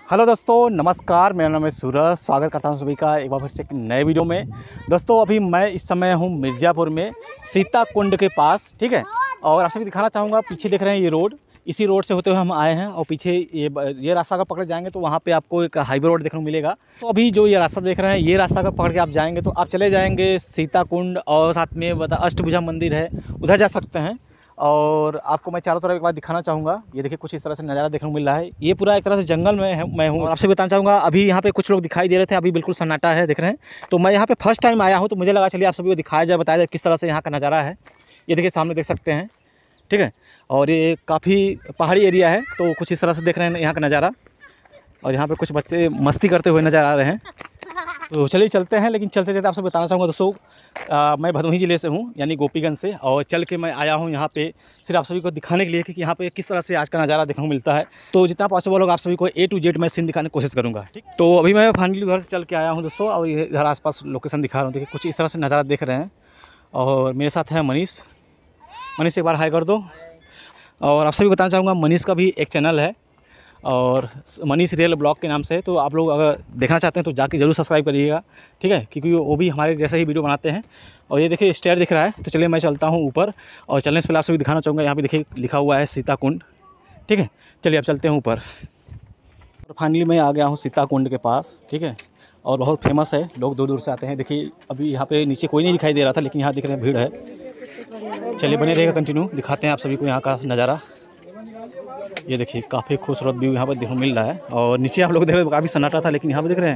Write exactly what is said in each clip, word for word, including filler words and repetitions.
Hello दोस्तों, नमस्कार। मेरा नाम है सूरज। स्वागत करता हूं सभी का एक बार फिर से एक नए वीडियो में। दोस्तों अभी मैं इस समय हूं मिर्ज़ापुर में सीता कुंड के पास, ठीक है। और आप सभी दिखाना चाहूँगा, पीछे देख रहे हैं ये रोड, इसी रोड से होते हुए हम आए हैं और पीछे ये ये रास्ता अगर पकड़ जाएंगे तो वहाँ पे आपको एक हाईवे रोड देखने को मिलेगा। तो अभी जो ये रास्ता देख रहे हैं, ये रास्ता अगर पकड़ के आप जाएंगे तो आप चले जाएंगे सीता कुंड, और साथ में बता अष्टभुजा मंदिर है, उधर जा सकते हैं। और आपको मैं चारों तरफ एक बार दिखाना चाहूँगा। ये देखिए कुछ इस तरह से नज़ारा देखने को मिल रहा है। ये पूरा एक तरह से जंगल में है, मैं हूँ। और आपसे बताना चाहूँगा, अभी यहाँ पे कुछ लोग दिखाई दे रहे थे, अभी बिल्कुल सन्नाटा है, देख रहे हैं। तो मैं यहाँ पे फर्स्ट टाइम आया हूँ, तो मुझे लगा चलिए आप सभी को दिखाया जाए, बताया जाए किस तरह से यहाँ का नज़ारा है। ये देखिए सामने देख सकते हैं, ठीक है। और ये काफ़ी पहाड़ी एरिया है, तो कुछ इस तरह से देख रहे हैं यहाँ का नज़ारा। और यहाँ पर कुछ बच्चे मस्ती करते हुए नज़र आ रहे हैं। तो चलिए चलते हैं। लेकिन चलते चलते आपसे बताना चाहूँगा दोस्तों, आ, मैं भदोही ज़िले से हूँ, यानी गोपीगंज से। और चल के मैं आया हूँ यहाँ पे सिर्फ आप सभी को दिखाने के लिए कि यहाँ पे किस तरह से आज का नज़ारा देखने को मिलता है। तो जितना पॉसिबल होगा आप सभी को ए टू जेड मैं सीन दिखाने की कोशिश करूँगा, ठीक। तो अभी मैं फाइनली घर से चल के आया हूँ दोस्तों, और ये इधर आसपास लोकेशन दिखा रहा हूँ। देखिए कुछ इस तरह से नज़ारा देख रहे हैं। और मेरे साथ है मनीष। मनीष एक बार हाई कर दो। और आपसे भी बताना चाहूँगा, मनीष का भी एक चैनल है और मनीष रियल ब्लॉग के नाम से है। तो आप लोग अगर देखना चाहते हैं तो जाके ज़रूर सब्सक्राइब करिएगा, ठीक है, क्योंकि वो भी हमारे जैसे ही वीडियो बनाते हैं। और ये देखिए स्टेयर दिख रहा है। तो चलिए मैं चलता हूँ ऊपर, और चलने से पहले आप सभी दिखाना चाहूँगा, यहाँ पे देखिए लिखा हुआ है सीता कुंड, ठीक है। चलिए अब चलते हैं ऊपर। और फाइनली मैं आ गया हूँ सीता कुंड के पास, ठीक है। और बहुत फेमस है, लोग दूर दूर से आते हैं। देखिए अभी यहाँ पर नीचे कोई नहीं दिखाई दे रहा था, लेकिन यहाँ दिख रहे हैं भीड़ है। चलिए बने रहेगा, कंटिन्यू दिखाते हैं आप सभी को यहाँ का नज़ारा। ये देखिए काफ़ी खूबसूरत व्यू यहाँ पर देखने को मिल रहा है। और नीचे आप लोग देख रहे हैं काफ़ी सन्नाटा था, लेकिन यहाँ पे देख रहे हैं,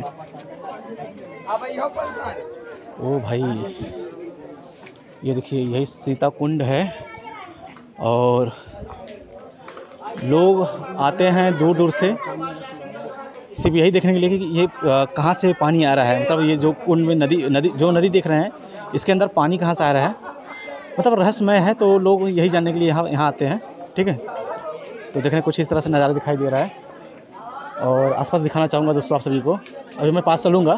ओ भाई ये देखिए यही सीता कुंड है। और लोग आते हैं दूर दूर से सिर्फ यही देखने के लिए कि ये कहाँ से पानी आ रहा है। मतलब ये जो कुंड में नदी नदी जो नदी देख रहे हैं, इसके अंदर पानी कहाँ से आ रहा है, मतलब रहस्यमय है। तो लोग यही जानने के लिए यहाँ यहाँ आते हैं, ठीक है। तो देखने कुछ इस तरह से नज़ारा दिखाई दे रहा है। और आसपास दिखाना चाहूँगा दोस्तों आप सभी को। अभी मैं पास चलूँगा।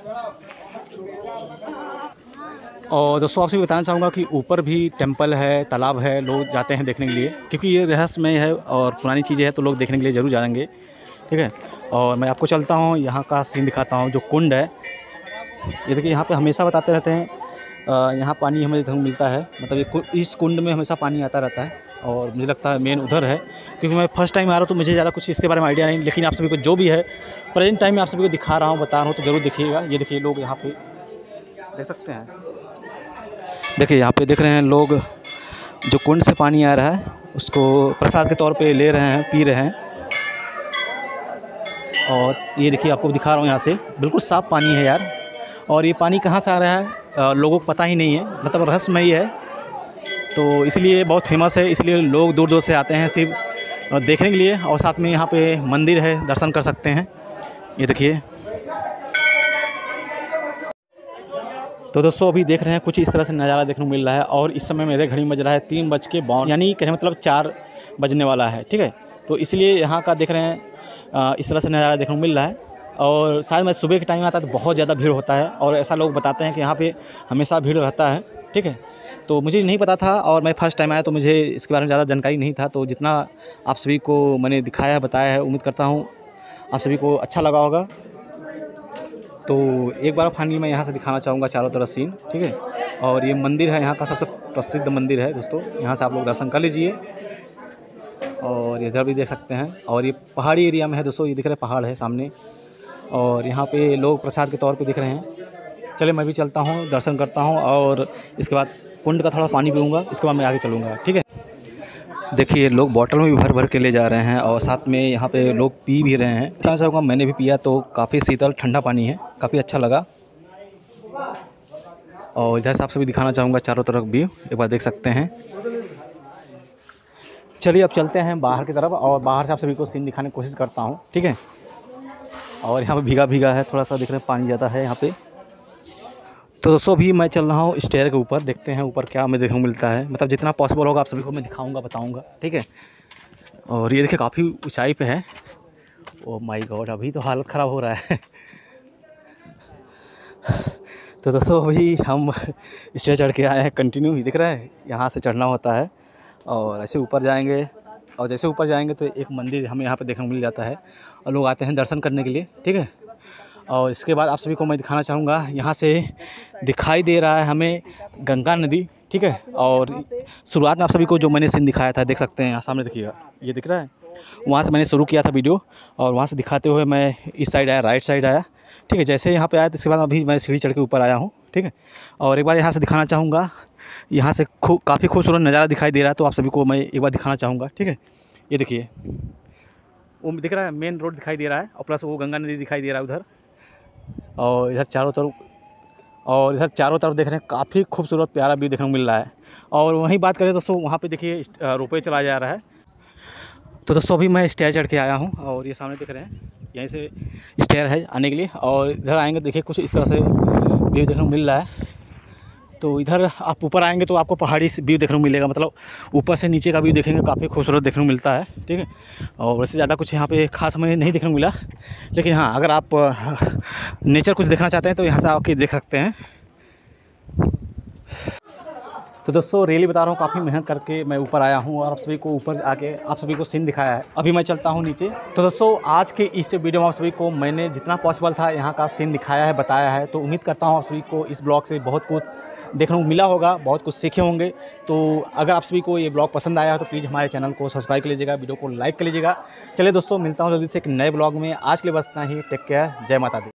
और दोस्तों आपसे बताना चाहूँगा कि ऊपर भी टेंपल है, तालाब है, लोग जाते हैं देखने के लिए, क्योंकि ये रहस्यमय है और पुरानी चीज़ें हैं, तो लोग देखने के लिए ज़रूर जाएंगे, ठीक है। और मैं आपको चलता हूँ, यहाँ का सीन दिखाता हूँ। जो कुंड है, ये देखिए यहाँ पर हमेशा बताते रहते हैं यहाँ पानी हमें देखने को मिलता है। मतलब इस कुंड में हमेशा पानी आता रहता है। और मुझे लगता है मेन उधर है, क्योंकि मैं फर्स्ट टाइम आ रहा हूँ तो मुझे ज़्यादा कुछ इसके बारे में आइडिया नहीं। लेकिन आप सभी को जो भी है प्रेजेंट टाइम में आप सभी को दिखा रहा हूँ, बता रहा हूँ, तो ज़रूर देखिएगा। ये देखिए लोग यहाँ पे देख सकते हैं, देखिए यहाँ पे देख रहे हैं लोग, जो कुंड से पानी आ रहा है उसको प्रसाद के तौर पर ले रहे हैं, पी रहे हैं। और ये देखिए आपको दिखा रहा हूँ, यहाँ से बिल्कुल साफ़ पानी है यार। और ये पानी कहाँ से आ रहा है आ, लोगों को पता ही नहीं है, मतलब रहस्यमयी है। तो इसलिए बहुत फेमस है, इसलिए लोग दूर दूर से आते हैं सिर्फ देखने के लिए। और साथ में यहाँ पे मंदिर है, दर्शन कर सकते हैं। ये देखिए। तो दोस्तों अभी देख रहे हैं कुछ इस तरह से नज़ारा देखने को मिल रहा है। और इस समय मेरे घड़ी बज रहा है तीन बज के बावन, यानी कहने मतलब चार बजने वाला है, ठीक है। तो इसलिए यहाँ का देख रहे हैं इस तरह से नज़ारा देखने को मिल रहा है। और शायद मैं सुबह के टाइम आता तो बहुत ज़्यादा भीड़ होता है, और ऐसा लोग बताते हैं कि यहाँ पे हमेशा भीड़ रहता है, ठीक है। तो मुझे नहीं पता था, और मैं फर्स्ट टाइम आया तो मुझे इसके बारे में ज़्यादा जानकारी नहीं था। तो जितना आप सभी को मैंने दिखाया है, बताया है, उम्मीद करता हूँ आप सभी को अच्छा लगा होगा। तो एक बार फाइनली मैं यहाँ से दिखाना चाहूँगा चारों तरफ सीन, ठीक है। और ये मंदिर है, यहाँ का सबसे प्रसिद्ध मंदिर है दोस्तों। यहाँ से आप लोग दर्शन कर लीजिए। और इधर भी देख सकते हैं। और ये पहाड़ी एरिया में है दोस्तों, ये दिख रहे हैं पहाड़ है सामने। और यहाँ पे लोग प्रसाद के तौर पे दिख रहे हैं। चलिए मैं भी चलता हूँ, दर्शन करता हूँ, और इसके बाद कुंड का थोड़ा पानी पीऊँगा, इसके बाद मैं आगे चलूँगा, ठीक है। देखिए लोग बॉटल में भी भर भर के ले जा रहे हैं, और साथ में यहाँ पे लोग पी भी रहे हैं। कहना चाहूँगा मैंने भी पिया तो काफ़ी शीतल ठंडा पानी है, काफ़ी अच्छा लगा। और इधर से आप सभी दिखाना चाहूँगा चारों तरफ भी, एक बार देख सकते हैं। चलिए अब चलते हैं बाहर की तरफ, और बाहर से आप सभी को सीन दिखाने की कोशिश करता हूँ, ठीक है। और यहाँ पे भीगा भीगा है, थोड़ा सा दिख रहा है, पानी ज़्यादा है यहाँ पे। तो दोस्तों अभी मैं चल रहा हूँ स्टेयर के ऊपर, देखते हैं ऊपर क्या हमें देखने को मिलता है। मतलब जितना पॉसिबल होगा आप सभी को मैं दिखाऊंगा, बताऊंगा, ठीक है। और ये देखिए काफ़ी ऊंचाई पे है। ओह माय गॉड, अभी तो हालत ख़राब हो रहा है। तो दोस्तों अभी हम स्टेयर चढ़ के आए हैं, कंटिन्यू दिख रहा है, यहाँ से चढ़ना होता है और ऐसे ऊपर जाएंगे और जैसे ऊपर जाएंगे तो एक मंदिर हमें यहाँ पे देखने को मिल जाता है और लोग आते हैं दर्शन करने के लिए, ठीक है। और इसके बाद आप सभी को मैं दिखाना चाहूँगा, यहाँ से दिखाई दे रहा है हमें गंगा नदी, ठीक है। और शुरुआत में आप सभी को जो मैंने सीन दिखाया था, देख सकते हैं यहाँ सामने देखिएगा, ये दिख रहा है, वहाँ से मैंने शुरू किया था वीडियो और वहाँ से दिखाते हुए मैं इस साइड आया, राइट साइड आया, ठीक है। जैसे यहाँ पे आया तो इसके बाद अभी मैं सीढ़ी चढ़ के ऊपर आया हूँ, ठीक है। और एक बार यहाँ से दिखाना चाहूँगा, यहाँ से खूब काफ़ी खूबसूरत नज़ारा दिखाई दे रहा है, तो आप सभी को मैं एक बार दिखाना चाहूँगा, ठीक है। ये देखिए, वो दिख रहा है, मेन रोड दिखाई दे रहा है और प्लस वो गंगा नदी दिखाई दे रहा है उधर। और इधर चारों तरफ और इधर चारों तरफ देख रहे हैं, काफ़ी खूबसूरत प्यारा व्यू देखने को मिल रहा है। और वहीं बात करें दोस्तों, वहाँ पे देखिए रोपवे चला जा रहा है। तो दोस्तों अभी मैं स्टेयर चढ़ के आया हूँ और ये सामने देख रहे हैं, यहीं से स्टेयर है आने के लिए। और इधर आएंगे देखिए कुछ इस तरह से व्यू देखने को मिल रहा है। तो इधर आप ऊपर आएंगे तो आपको पहाड़ी से व्यू देखने को मिलेगा, मतलब ऊपर से नीचे का व्यू देखेंगे, काफ़ी खूबसूरत देखने को मिलता है, ठीक है। और वैसे ज़्यादा कुछ यहाँ पे खास हमें नहीं देखने को मिला, लेकिन हाँ अगर आप नेचर कुछ देखना चाहते हैं तो यहाँ से आके देख सकते हैं। तो दोस्तों रियली बता रहा हूँ, काफ़ी मेहनत करके मैं ऊपर आया हूँ और आप सभी को ऊपर आके आप सभी को सीन दिखाया है। अभी मैं चलता हूँ नीचे। तो दोस्तों आज के इस वीडियो में आप सभी को मैंने जितना पॉसिबल था यहाँ का सीन दिखाया है, बताया है। तो उम्मीद करता हूँ आप सभी को इस ब्लॉग से बहुत कुछ देखने को मिला होगा, बहुत कुछ सीखे होंगे। तो अगर आप सभी को ये ब्लॉग पसंद आया है तो प्लीज़ हमारे चैनल को सब्सक्राइब कर लीजिएगा, वीडियो को लाइक कर लीजिएगा। चलिए दोस्तों, मिलता हूँ जल्दी से एक नए ब्लॉग में। आज के लिए बस इतना ही। टेक केयर, जय माता दी।